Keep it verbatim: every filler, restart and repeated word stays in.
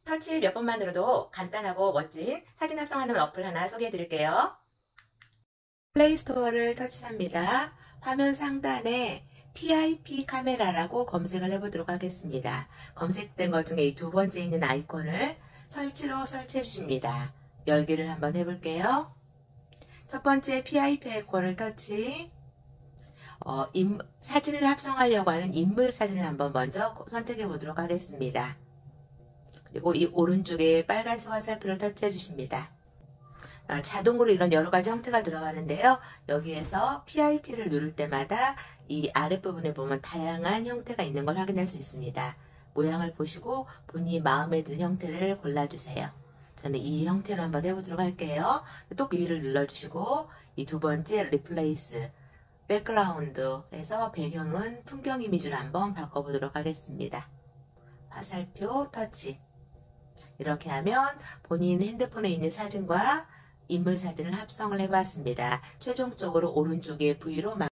터치 몇 번만으로도 간단하고 멋진 사진 합성하는 어플 하나 소개해 드릴게요. 플레이스토어를 터치합니다. 화면 상단에 피아이피 카메라라고 검색을 해보도록 하겠습니다. 검색된 것 중에 이 두 번째 있는 아이콘을 설치로 설치해 주십니다. 열기를 한번 해볼게요. 첫 번째 피아이피 아이콘을 터치. 어, 인, 사진을 합성하려고 하는 인물 사진을 한번 먼저 선택해 보도록 하겠습니다. 그리고 이 오른쪽에 빨간색 화살표를 터치해 주십니다. 어, 자동으로 이런 여러가지 형태가 들어가는데요. 여기에서 피아이피를 누를 때마다 이 아랫부분에 보면 다양한 형태가 있는 걸 확인할 수 있습니다. 모양을 보시고 본인이 마음에 드는 형태를 골라주세요. 저는 이 형태로 한번 해보도록 할게요. 또 위를 눌러주시고 이 두 번째 리플레이스 백그라운드에서 배경은 풍경 이미지로 한번 바꿔보도록 하겠습니다. 화살표 터치. 이렇게 하면 본인 핸드폰에 있는 사진과 인물 사진을 합성을 해봤습니다. 최종적으로 오른쪽에 V로